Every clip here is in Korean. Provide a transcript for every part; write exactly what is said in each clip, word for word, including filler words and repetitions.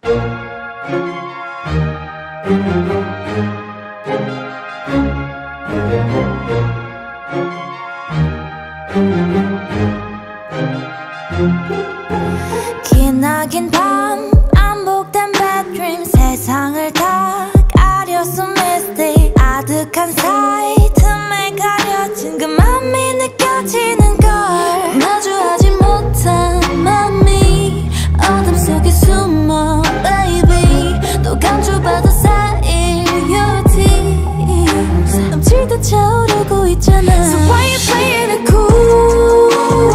기나긴 밤 반복된 bad dream 세상을 다 가렸어 misty 아득한 사이 틈에 가려진 그 맘이 느껴지는 걸 마주하지 못한 맘이 어둠 속에 숨어 baby 또 감춰받아 쌓일 your tears 넘치듯 차오르고 있잖아 So why you playing it cool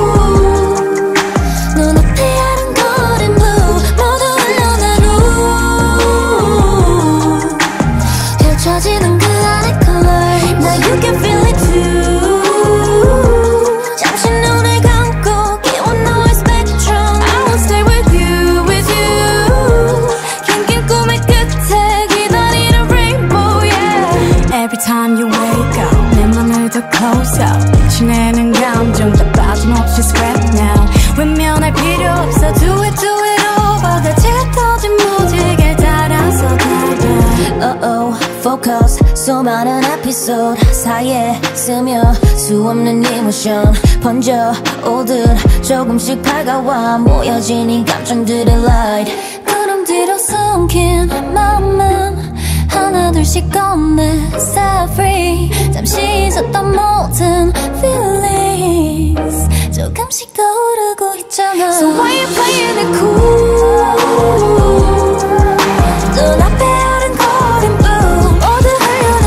눈앞에 아른거린 blue 모두 흘러난 후 펼쳐지는 그 안의 color Now you can feel it too 잠시 눈을 감고 깨워 너의 spectrum I won't stay with you, with you 긴긴 꿈의 끝에 기다리는 rainbow, yeah Every time you wake up 내 맘을 더 close up 비추내는 감정 다 빠짐없이 scrap now 외면할 필요 없어 Do it, do it over 다 짙어진 무지개 따라서 달려 Uh-oh, focus 수많은 에피소드 사이에 스며 수없는 이모션 번져 오듯 조금씩 밝아와 모여진 이 감정들의 light 구름 뒤로 숨긴 맘은 하나둘씩 꺼내 set free 잠시 있었던 모든 feelings 조금씩 떠오르고 있잖아 So why you playing it cool 눈앞에 아른거린 blue 모두 흘려낸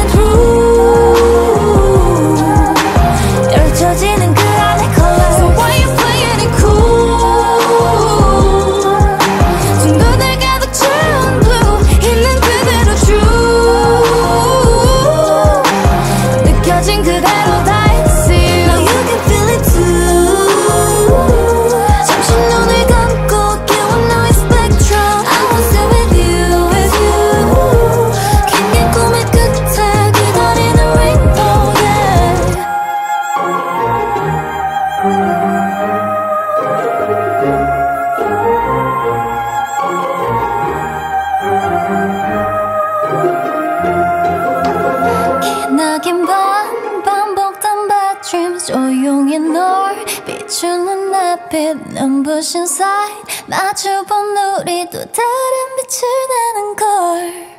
through 펼쳐지는 그 안의 color So why you playing it cool 둥근을 가득 채운 blue 있는 그대로 true 느껴진 그대로 다 exist Now you can feel it too 잠시 눈을 감고 깨워 너의 spectrum I won't stay with you, with you 긴긴 꿈의 끝에 기다리는 rainbow, yeah 기나긴 밤 반복된 bad dreams 조용히 널 비추는 햇빛 눈부신 사이 마주본 우리 또 다른 빛을 내는 걸